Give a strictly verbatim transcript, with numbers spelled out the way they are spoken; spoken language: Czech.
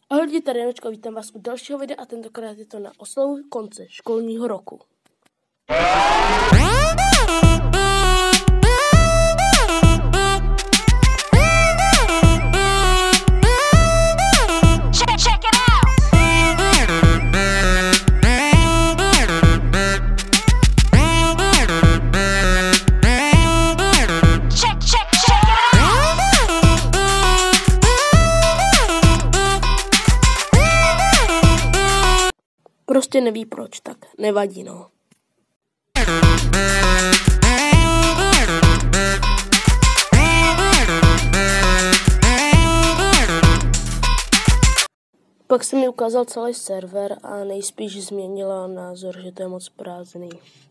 Ahoj lidi, tady Janočka, vítám vás u dalšího videa a tentokrát je to na oslavu konce školního roku. Prostě neví proč, tak nevadí, no. Pak se mi ukázal celý server a nejspíš změnila názor, že to je moc prázdný.